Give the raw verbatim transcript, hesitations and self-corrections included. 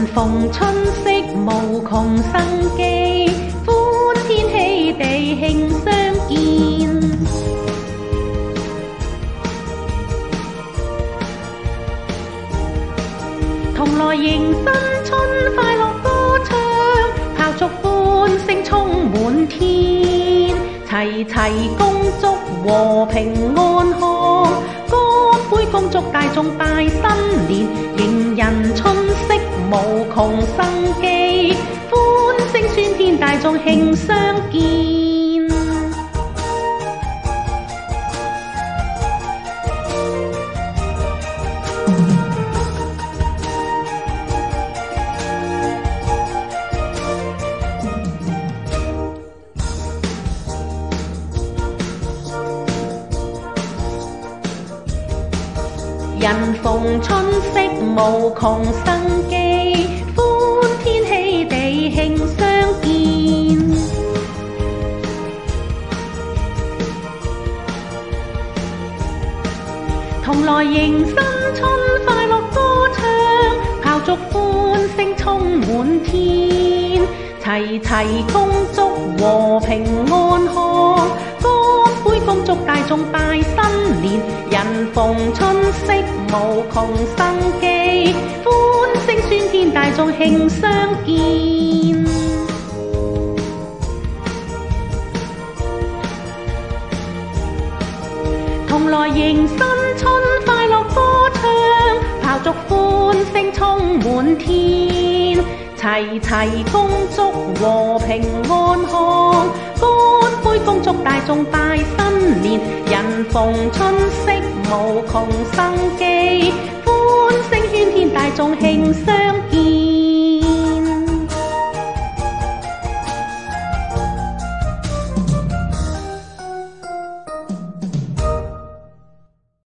逢春色無窮生機，歡天喜地慶相見。同來迎新春，快樂歌唱，炮竹歡聲充滿天，齊齊恭祝和平安康，乾杯恭祝大眾拜新年，迎人春色無窮生機，歡聲宣天大眾慶相見。人逢春色無窮生機，歡天喜地慶相見。同來迎新春，快樂歌唱，炮竹歡聲充滿天，齊齊恭祝和平安康，乾杯恭祝大眾拜新年，人逢春色無窮生機，歡聲宣天大眾慶相見。同來迎新春，快樂歌唱，炮竹歡聲充滿天，齊齊恭祝和平安康，乾杯恭祝大眾拜新年，人逢春色無窮生機，歡聲喧天大眾慶相見。